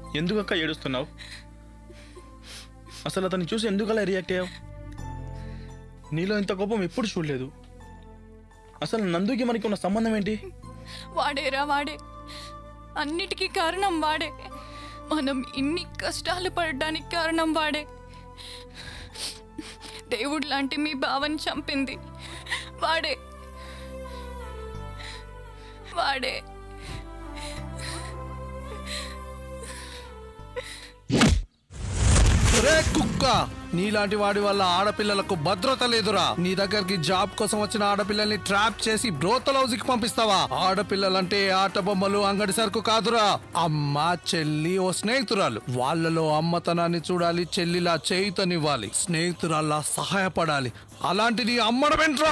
ఎందుకక్క ఏడుస్తున్నావు? అసలు అతన్ని చూసి ఎందుకు అలా రియాక్ట్ అయ్యావు? నీలో ఇంత కోపం ఎప్పుడు చూడలేదు. అసలు నందుకి మనకి ఉన్న సంబంధం ఏంటి? వాడేరా వాడే, అన్నిటికీ కారణం వాడే. మనం ఇన్ని కష్టాలు పడడానికి కారణం వాడే. దేవుడు లాంటి మీ బావని చంపింది వాడే. వాడే కుక్క, నీలాంటి వాడి వల్ల ఆడపిల్లలకు భద్రత లేదురా. నీ దగ్గరికి జాబ్ కోసం వచ్చిన ఆడపిల్లల్ని ట్రాప్ చేసి బ్రోతల్ హౌస్ కి పంపిస్తావా? ఆడపిల్లలంటే ఆట బొమ్మలు, అంగడి సరుకు కాదురా. అమ్మ, చెల్లి, ఓ స్నేహితురాలు. వాళ్ళలో అమ్మతనాన్ని చూడాలి, చెల్లిలా చేయుతనివ్వాలి, స్నేహితురాల్లా సహాయపడాలి. అలాంటిది అమ్మడమేంట్రా?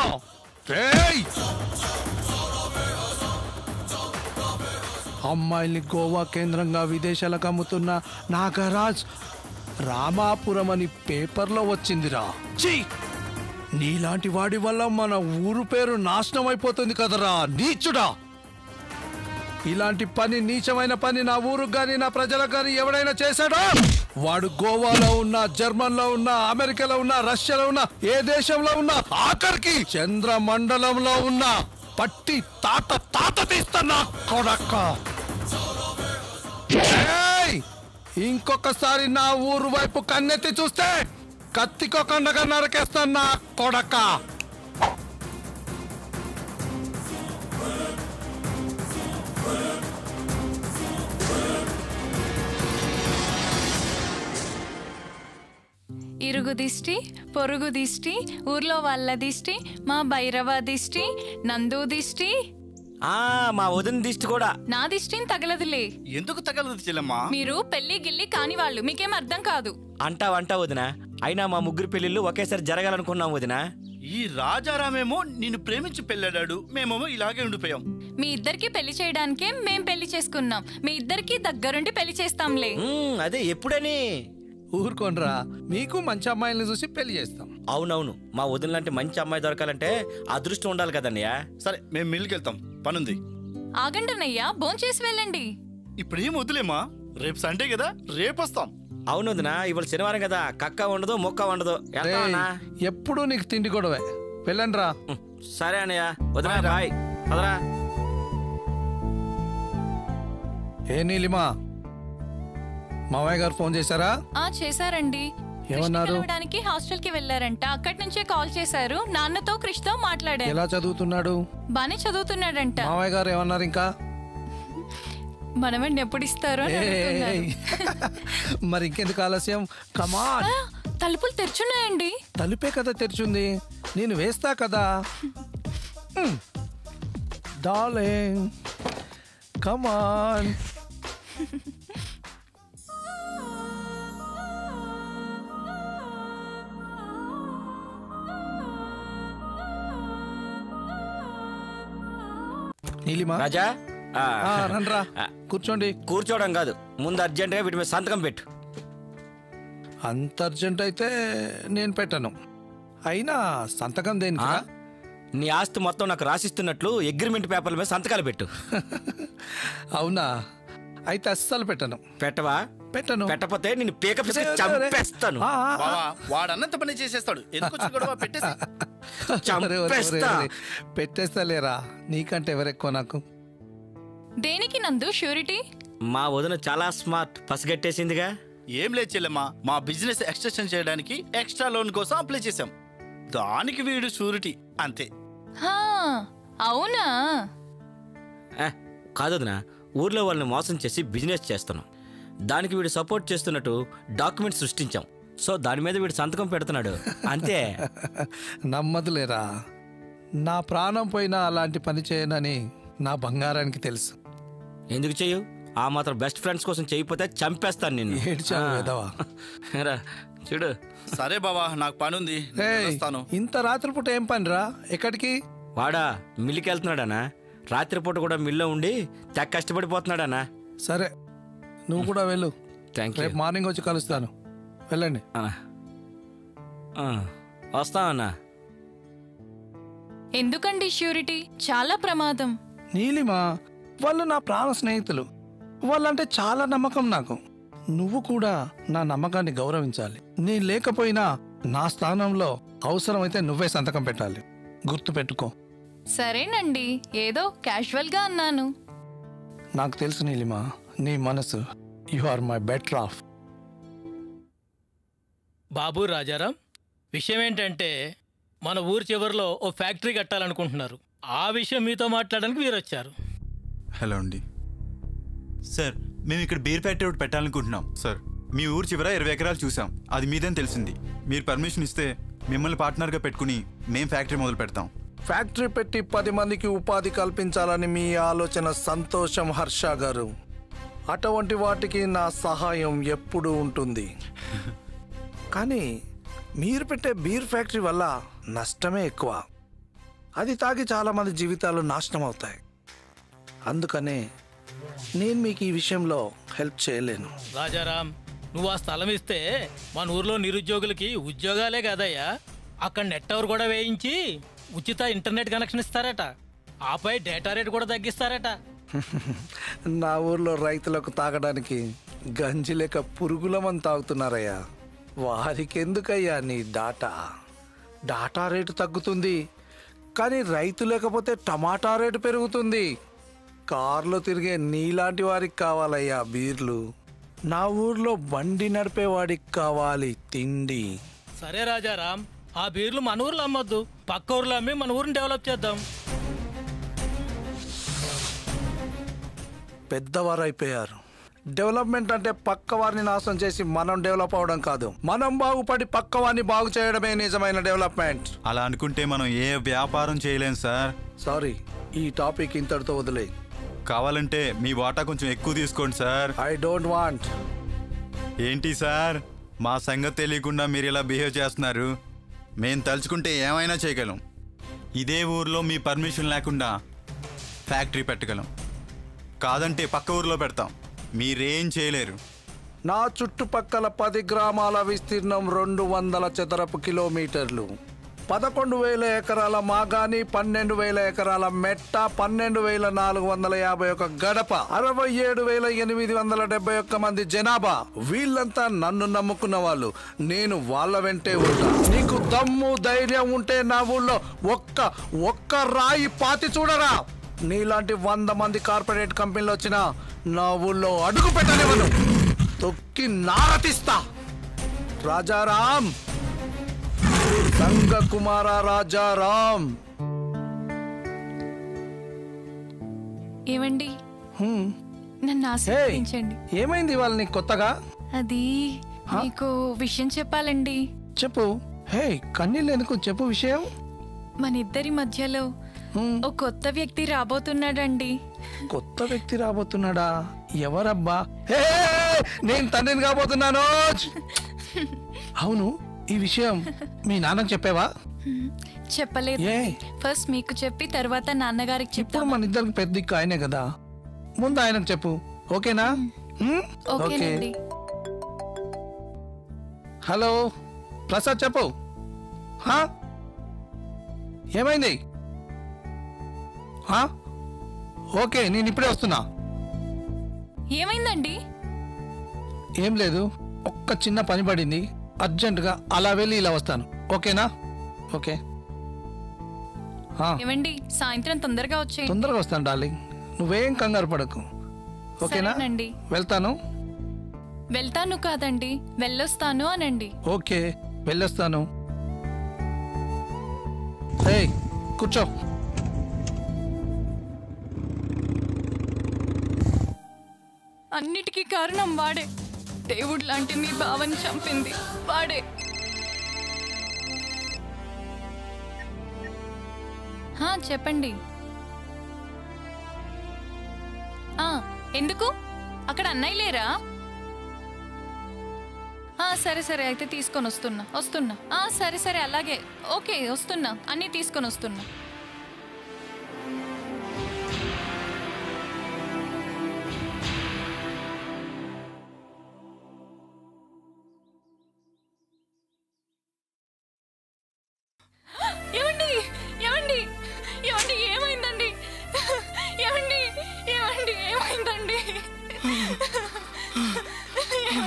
అమ్మాయిల్ని గోవా కేంద్రంగా విదేశాలకు అమ్ముతున్న నాగరాజ్ రామాపురం అని పేపర్లో వచ్చిందిరా. చీ, నీలాంటి వాడి వల్ల మన ఊరు పేరు నాశనం అయిపోతుంది కదరా నీచుడా. ఇలాంటి పని, నీచమైన పని నా ఊరుకు గాని నా ప్రజలకు గాని ఎవడైనా చేశాడా? వాడు గోవాలో ఉన్నా, జర్మన్లో ఉన్నా, అమెరికాలో ఉన్నా, రష్యాలో ఉన్నా, ఏ దేశంలో ఉన్నా, ఆఖరికి చంద్రమండలంలో ఉన్నా పట్టి తాత తాత తీస్తున్నా కొడక్క. ఇంకొకసారి నా ఊరు వైపు కన్నెత్తి చూస్తే కత్తికొకండగా నరకేస్తాను కొడక. ఇరుగు దిష్టి, పొరుగు దిష్టి, ఊర్లో వాళ్ళ దిష్టి, మా భైరవ దిష్టి, నందు దిష్టి, మా వదిన దిష్టి కూడా. నా దిష్టిని తగలదులే. ఎందుకు తగలదు చెల్లమ్మా? మీరు పెళ్లి గిల్లి కాని వాళ్ళు, మీకేం అర్థం కాదు. అంటా వదిన, అయినా మా ముగ్గురు పెళ్లిళ్ళు ఒకేసారి జరగాలనుకున్నాం వదిన. ఈ రాజారామేమో నిన్ను ప్రేమించి పెళ్ళాడాడు, మేమేమో ఇలాగే ఉండిపోయాం. మీ ఇద్దరికి పెళ్లి చేయడానికే మేం పెళ్లి చేసుకున్నాం. మీ ఇద్దరికి దగ్గరుండి పెళ్లి చేస్తాంలే. అదే ఎప్పుడని? ఊరుకోండ్రా, మీకు మంచి అమ్మాయిల్ని చూసి పెళ్లి చేస్తాం. అవునవును, మా వదిన లాంటి మంచి అమ్మాయి దొరకాలంటే అదృష్టం ఉండాలి కదన్నయ్యా. సరే, మేము మిల్లుకి వెళ్తాం, పనుంది. ఆగండినయ్యా, భోంచేసి వెళ్ళండి. ఇప్పుడేం వద్దులేమా, రేపు సండే కదా, రేపు వస్తాం. అవును వదినా, ఇవాళ శనివారం కదా, కక్క ఉండదు మొక్క ఉండదు. ఎప్పుడు నీకు తిండి గొడవే, వెళ్ళండి రా. సరే అన్నయ్య, వదినా బాయ్. వదరా. ఏ నీలిమా, మావయ్య గారు ఫోన్ చేశారా? చేశారండి. ఏమన్నారు? హాస్టల్ కి వెళ్లారంట, అక్కడి నుంచే కాల్ చేశారు. నాన్నతో క్రిష్ తో మాట్లాడారు. ఎలా చదువుతున్నాడు? బానే చదువుతున్నాడంట. మావయ్య గారు ఏమన్నారు ఇంకా? మనమని ఎప్పుడు ఇస్తారు? మరి ఇంకెందుకు ఆలస్యం, కమాన్. తలుపులు తెరుచున్నాయండి. తలుపే కదా తెరిచింది, నేను వేస్తా కదా. డార్లింగ్, కమాన్. నీలిమా, రాజా రండ్రా, కూర్చోండి. కూర్చోవడం కాదు, ముందు అర్జెంట్ గా వీటి మీద సంతకం పెట్టు. అంత అర్జెంట్ అయితే నేను పెట్టను. అయినా సంతకం దేనికి? నీ ఆస్తి మొత్తం నాకు రాసిస్తున్నట్లు అగ్రిమెంట్ పేపర్ల మీద సంతకాలు పెట్టు. అవునా? అయితే అస్సలు పెట్టను. పెట్టవా? పెట్టను. పెట్టకపోతే నేను పీక చంపేస్తాను. వాడన్నంత పని చేసేస్తాడు. పెట్టేస్తా లేరా, నీకంటే ఎవరెక్కువ నాకు? దేనికి నందు షూరిటీ? మా వదిన చాలా స్మార్ట్, పసిగట్టేసిందిగా. ఏం లేదు చెల్లెమ్మా, మా బిజినెస్ ఎక్స్టెన్షన్ చేయడానికి ఎక్స్ట్రా లోన్ కోసం అప్లై చేశాం, దానికి వీడు షూరిటీ అంతే. అవునా? కాదు వదినా, ఊర్లో వాళ్ళని మోసం చేసి బిజినెస్ చేస్తున్నాం, దానికి వీడు సపోర్ట్ చేస్తున్నట్టు డాక్యుమెంట్స్ సృష్టించాం. సో దాని మీద వీడు సంతకం పెడుతున్నాడు అంతే. నమ్మదులేరా, నా ప్రాణం పోయినా అలాంటి పని చేయనని నా బంగారానికి తెలుసు. ఎందుకు చెయ్యు? ఆ మాత్రం బెస్ట్ ఫ్రెండ్స్ కోసం చేయకపోతే చంపేస్తాను నిన్ను. చూడు. సరే బావా, నాకు పని ఉంది. ఇంత రాత్రిపూట ఏం పని రా? ఎక్కడికి? వాడా మిల్లుకి వెళ్తున్నాడనా? రాత్రిపూట కూడా మిల్లో ఉండి తెగ కష్టపడిపోతున్నాడనా. సరే, నువ్వు కూడా వెళ్ళు. రేపు మార్నింగ్ వచ్చి కలుస్తాను, వెళ్ళండి. వస్తామన్నా. ఎందుకండి ష్యూరిటీ? చాలా ప్రమాదం. నీలిమా, వాళ్ళు నా ప్రాణ స్నేహితులు, వాళ్ళంటే చాలా నమ్మకం నాకు. నువ్వు కూడా నా నమ్మకాన్ని గౌరవించాలి. నేను లేకపోయినా నా స్థానంలో అవసరమైతే నువ్వే సంతకం పెట్టాలి. గుర్తుపెట్టుకో. సరేనండి, ఏదో క్యాజువల్గా అన్నాను. నాకు తెలుసు నీలిమా, నీ మనసు. You are my better half. Babu Rajaram, విషయం ఏంటంటే మన ఊరు చివరిలో ఓ ఫ్యాక్టరీ కట్టాలనుకుంటున్నారు. ఆ విషయం మీతో మాట్లాడడానికి మీరు వచ్చారు. హలో అండి సార్, మేము ఇక్కడ బీర్ ఫ్యాక్టరీ ఒకటి పెట్టాలనుకుంటున్నాం సార్. మీ ఊరు చివర 20 ఎకరాలు చూసాం, అది మీదని తెలిసింది. మీరు పర్మిషన్ ఇస్తే మిమ్మల్ని పార్ట్నర్గా పెట్టుకుని మేము ఫ్యాక్టరీ మొదలు పెడతాం. ఫ్యాక్టరీ పెట్టి 10 మందికి ఉపాధి కల్పించాలని మీ ఆలోచన సంతోషం హర్ష గారు. అటువంటి వాటికి నా సహాయం ఎప్పుడూ ఉంటుంది. కానీ మీరు పెట్టే బీర్ ఫ్యాక్టరీ వల్ల నష్టమే ఎక్కువ. అది తాగి చాలామంది జీవితాలు నాశనం అవుతాయి. అందుకనే నేను మీకు ఈ విషయంలో హెల్ప్ చేయలేను. రాజారాం, నువ్వు ఆ స్థలం ఇస్తే మన ఊర్లో నిరుద్యోగులకి ఉద్యోగాలే కాదయ్యా, అక్కడ నెట్ టవర్ కూడా వేయించి ఉచిత ఇంటర్నెట్ కనెక్షన్ ఇస్తారట. ఆపై డేటా రేట్ కూడా తగ్గిస్తారట. నా ఊర్లో రైతులకు తాగడానికి గంజి లేక పురుగులమని తాగుతున్నారయ్యా. వారికి ఎందుకయ్యా నీ డాటా రేటు తగ్గుతుంది, కానీ రైతు లేకపోతే టమాటా రేటు పెరుగుతుంది. కార్లో తిరిగే నీలాంటి వారికి కావాలయ్యా బీర్లు. నా ఊర్లో బండి నడిపేవాడికి కావాలి తిండి. సరే రాజారాం, ఆ బీర్లు మన ఊర్లో అమ్మొద్దు, పక్క ఊర్లో అమ్మి మన ఊరిని డెవలప్ చేద్దాం. పెద్దవారు అయిపోయారు. డెవలప్మెంట్ అంటే పక్క వారిని నాశనం చేసి మనం డెవలప్ అవడం కాదు, మనం బాగుపడి పక్క వారిని బాగు చేయడమే నిజమైన డెవలప్మెంట్. అలా అనుకుంటే మనం ఏ వ్యాపారం చేయలేం సార్. సారీ, ఈ టాపిక్ ఇంతటితో వదిలే. కావాలంటే మీ వాటా కొంచెం ఎక్కువ తీసుకోండి సార్. I don't want. ఏంటి సార్, మా సంగతి తెలియకుండా మీరు ఇలా బిహేవ్ చేస్తున్నారు? మేము తలుచుకుంటే ఏమైనా చేయగలం. ఇదే ఊర్లో మీ పర్మిషన్ లేకుండా ఫ్యాక్టరీ పెట్టగలం, కాదంటే పక్క ఊర్లో పెడతాం. మీరేం చేయలేరు. నా చుట్టుపక్కల 10 గ్రామాల విస్తీర్ణం 200 చదరపు కిలోమీటర్లు. 11,000 ఎకరాల మాగాని, 12,000 ఎకరాల మెట్ట, 12,451 గడప, 67,871 మంది జనాభా. వీళ్ళంతా నన్ను నమ్ముకున్న వాళ్ళు. నేను వాళ్ళ వెంటే ఉంటా. నీకు దమ్ము ధైర్యం ఉంటే నా ఊళ్ళో ఒక్క రాయి పాతి చూడరా. నీలాంటి 100 మంది కార్పొరేట్ కంపెనీలు వచ్చినా నా ఊళ్ళో అడుగు పెట్టనివ్వను. తొక్కి నారతిస్తా. రాజారాం, సంగ కుమార రాజారాం. ఏమండి, నన్ను ఆశీర్వదించండి. ఏమైంది ఇవాళ నీకు కొత్తగా? అది మీకు విషయం చెప్పాలండి. చెప్పు. హే, కన్నీళ్ళు ఎందుకు? చెప్పు విషయం. మన ఇద్దరి మధ్యలో ఓ కొత్త వ్యక్తి రాబోతున్నాడండి. కొత్త వ్యక్తి రాబోతున్నాడా? ఎవరబ్బా? హే, నేను తండ్రిని కాబోతున్నాను. అవును, ఈ విషయం మీ నాన్నకు చెప్పావా? చెప్పలేదు. ఫస్ట్ మీకు చెప్పి తర్వాత నాన్నగారికి చెప్పు. ఇప్పుడు మన ఇద్దరికి పెద్ద దిక్కు ఆయనే కదా, ముందు ఆయనకు చెప్పు. ఓకేనా? ఓకేనండి. హలో ప్రసాద్, చెప్పు. ఏమైంది? ఓకే, నేను ఇప్పుడే వస్తున్నా. ఏమైందండి? ఏం లేదు, ఒక్క చిన్న పని పడింది, అర్జెంటుగా అలా వెళ్ళి ఇలా వస్తాను. ఓకేనా? ఓకే. ఏమండి, సాయంత్రం తొందరగా వచ్చేయండి. తొందరగా వస్తాను డార్లింగ్, నువ్వేం కంగారు పడకు. ఓకేనా? వెళ్తాను. వెళ్తాను కాదండి, వెళ్ళొస్తాను అనండి. ఓకే, వెళ్ళొస్తాను. కూర్చో. అన్నిటికీ కారణం వాడే. దేవుడు లాంటి మీ బావని చంపింది వాడే. చెప్పండి. ఎందుకు? అక్కడ అన్నయ్య లేరా? సరే సరే, అయితే తీసుకొని వస్తున్నా. సరే సరే, అలాగే. ఓకే, వస్తున్నా, అన్నీ తీసుకొని వస్తున్నా. ఏమండి ఏమండి ఏమండి ఏమైందండి? ఏమండి ఏమండి ఏమైందండి?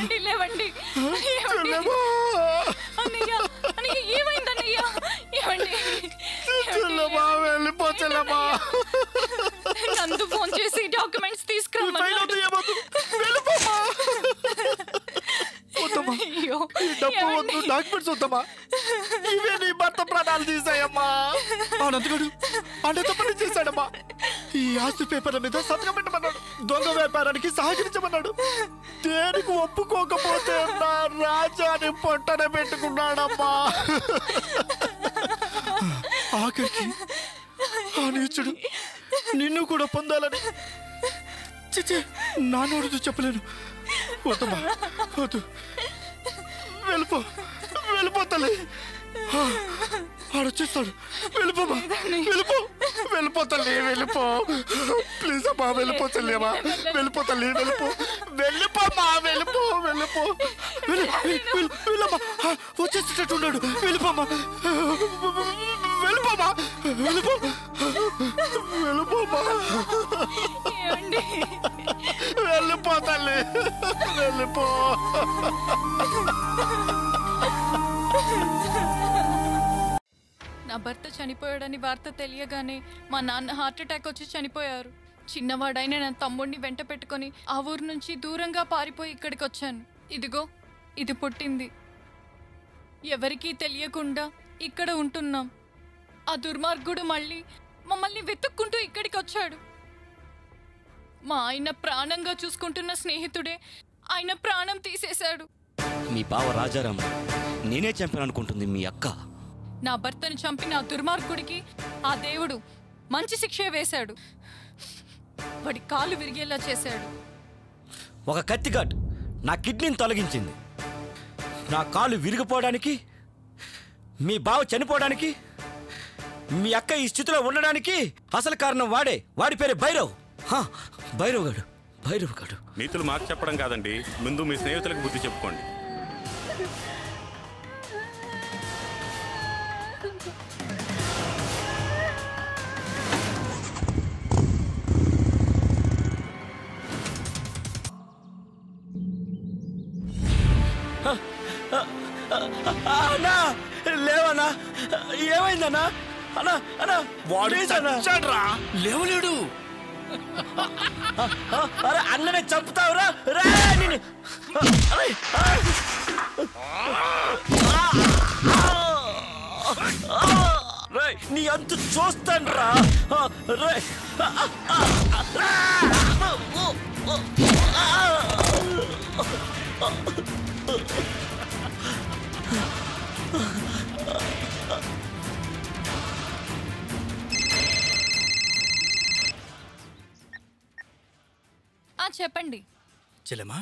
అన్నయ్య అన్నయ్య ఏమైంది అన్నయ్య? ఏమండి చెల్లెమ్మా వెళ్ళిపో చెల్లెమ్మా. నందు ఫోన్ చేసి డాక్యుమెంట్స్ తీసుకురమ్మన్నాడు. అయ్యో, డబ్బు వద్దు, డాక్యుమెంట్స్ వద్దమ్మా. ఇవే నీ భర్త ప్రాణాలు తీసాయమ్మా. అనంతగడు అంటే పని చేశాడమ్మా. ఈ ఆస్తి పేపర్ల మీద సంతకం పెట్టమన్నాడు. దొంగ వ్యాపారానికి సహకరించమన్నాడు. దేనికి ఒప్పుకోకపోతే నా రాజాని పొట్టన పెట్టుకున్నాడమ్మా. ఆఖరికి ఆ నీచుడు నిన్ను కూడా పొందాలని చిచి నా నోరుతో చెప్పలేను. వద్దమ్మా వద్దు, వెళ్ళిపో వెళ్ళిపోతలే. ఆడొచ్చేస్తాడు. వెళ్ళిపోమా, వెళ్ళిపో వెళ్ళిపోతలే, వెళ్ళిపో ప్లీజ్ అమ్మా, వెళ్ళిపో చెల్లేమా, వెళ్ళిపోతలే, వెళ్ళిపో వెళ్ళిపోమ్మా, వెళ్ళిపో వెళ్ళిపో వెళ్ళమ్మా. వచ్చేసేటట్టున్నాడు. వెళ్ళిపోమ్మా వెళ్ళిపోమ్మా వెళ్ళిపో వెళ్ళిపోమ్మా. వెళ్ళిపోతలే, వెళ్ళిపో. నా భర్త చనిపోయాడని వార్త తెలియగానే మా నాన్న హార్ట్ అటాక్ వచ్చి చనిపోయారు. చిన్నవాడైన నా తమ్ముడిని వెంట పెట్టుకొని ఆ ఊరు నుంచి దూరంగా పారిపోయి ఇక్కడికి వచ్చాను. ఇదిగో ఇది పుట్టింది. ఎవరికీ తెలియకుండా ఇక్కడ ఉంటున్నాం. ఆ దుర్మార్గుడు మళ్ళీ మమ్మల్ని వెతుక్కుంటూ ఇక్కడికి వచ్చాడు. మా ఆయన ప్రాణంగా చూసుకుంటున్న స్నేహితుడే ఆయన ప్రాణం తీసేశాడు. మీ బావ రాజారాం నేనే చంపాననుకుంటుంది మీ అక్క. నా భర్తను చంపిన ఆ దుర్మార్గుడికి ఆ దేవుడు మంచి శిక్షే వేశాడు. వాడి కాలు విరిగేలా చేశాడు. ఒక కత్తిఘాట్ నా కిడ్నీని తొలగించింది. నా కాలు విరిగిపోవడానికి, మీ బావ చనిపోవడానికి, మీ అక్క ఈ స్థితిలో ఉండడానికి అసలు కారణం వాడే. వాడి పేరే భైరవ్. భైరవ్ గాడు, భైరవ్ గాడు. నీతులు మాకు చెప్పడం కాదండి, ముందు మీ స్నేహితులకు బుద్ధి చెప్పుకోండి. అన్నా లేవన్నా, ఏమైందన్నా? అన్నా అన్నా వాడు లేవలేడు. అరే అన్ననే చంపుతావురా రే. నీ అంత చూస్తాను రా రే. చెప్పండి చెల్లెమ్మా.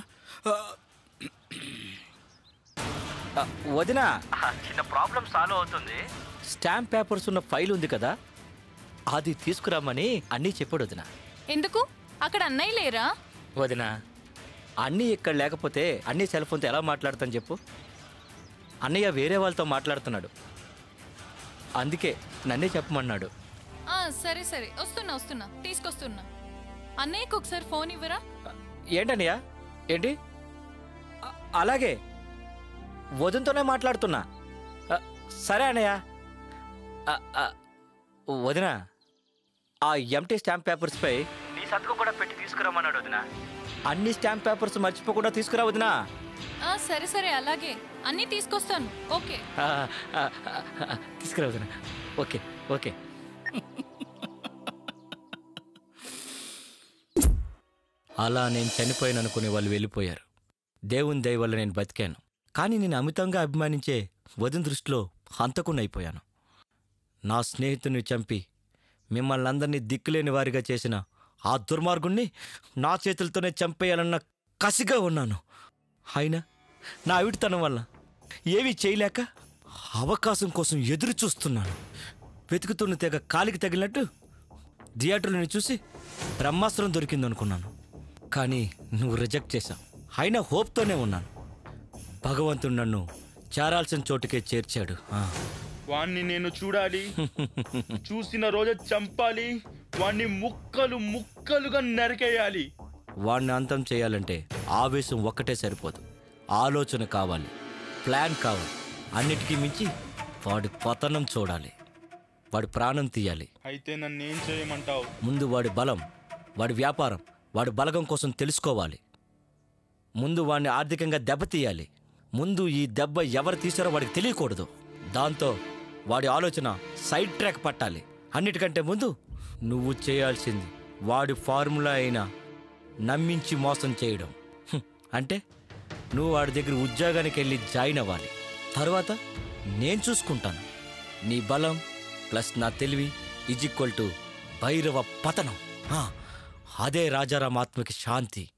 వదినా, చిన్న ప్రాబ్లం సాల్వ్ అవుతుంది. స్టాంప్ పేపర్స్ ఉన్న ఫైల్ ఉంది కదా, అది తీసుకురామని అన్నీ చెప్పాడు వదినా. ఎందుకు? అక్కడ అన్నయ్య లేరా? వదినా, అన్నీ ఇక్కడ లేకపోతే అన్నీ సెల్ ఫోన్తో ఎలా మాట్లాడతాను చెప్పు. అన్నయ్య వేరే వాళ్ళతో మాట్లాడుతున్నాడు, అందుకే నన్నే చెప్పమన్నాడు. సరే సరే, వస్తున్నా వస్తున్నా, తీసుకొస్తున్నా. అన్నయ్యకు ఒకసారి ఫోన్ ఇవ్వరా? ఏంటన్నయ్య? ఏంటి? అలాగే వదినతోనే మాట్లాడుతున్నా. సరే అన్నయ్య. వదినా, ఆ ఎంటీ స్టాంప్ పేపర్స్పై నీ సంతకం కూడా పెట్టి తీసుకురామన్నాడు వదినా. అన్ని స్టాంప్ పేపర్స్ మర్చిపోకుండా తీసుకురా వదినా. సరే సరే, అలాగే అన్నీ తీసుకొస్తాను. ఓకే, తీసుకురా వదినా. Okay okay. అలా నేను చనిపోయాననుకునే వాళ్ళు వెళ్ళిపోయారు. దేవుని దయ వల్ల నేను బతికాను. కానీ నేను అమితంగా అభిమానించే వదిన దృష్టిలో హంతకునైపోయాను. నా స్నేహితుని చంపి మిమ్మల్ని అందరినీ దిక్కులేని వారిగా చేసిన ఆ దుర్మార్గుణ్ణి నా చేతులతోనే చంపేయాలన్న కసిగా ఉన్నాను. అయినా నా అవిటితనం వల్ల ఏమీ చేయలేక అవకాశం కోసం ఎదురు చూస్తున్నాను. వెతుకుతున్న తెగ కాలికి తగిలినట్టు థియేటర్ని చూసి బ్రహ్మాస్త్రం దొరికిందనుకున్నాను. కానీ నువ్వు రిజెక్ట్ చేశావు. అయినా హోప్తోనే ఉన్నాను. భగవంతుడు నన్ను చేరాల్సిన చోటుకే చేర్చాడు. వాణ్ణి నేను చూడాలి, చూసిన రోజు చంపాలి, వాణ్ణి ముక్కలు ముక్కలుగా నరికేయాలి. వాణ్ణి అంతం చేయాలంటే ఆవేశం ఒక్కటే సరిపోదు. ఆలోచన కావాలి, ప్లాన్ కావాలి. అన్నిటికీ మించి వాడి పతనం చూడాలి, వాడి ప్రాణం తీయాలి. అయితే నన్ను ఏం చేయమంటావు? ముందు వాడి బలం, వాడి వ్యాపారం, వాడి బలగం కోసం తెలుసుకోవాలి. ముందు వాడిని ఆర్థికంగా దెబ్బతీయాలి. ముందు ఈ దెబ్బ ఎవరు తీసారో వాడికి తెలియకూడదు. దాంతో వాడి ఆలోచన సైడ్ ట్రాక్ పట్టాలి. అన్నిటికంటే ముందు నువ్వు చేయాల్సింది వాడి ఫార్ములా అయినా నమ్మించి మోసం చేయడం. అంటే నువ్వు వాడి దగ్గర ఉద్యోగానికి వెళ్ళి జాయిన్ అవ్వాలి. తర్వాత నేను చూసుకుంటాను. నీ బలం ప్లస్ నా తెలివి ఈజ్ ఈక్వల్ టు భైరవ పతనం. అదే రాజారాం ఆత్మకి శాంతి.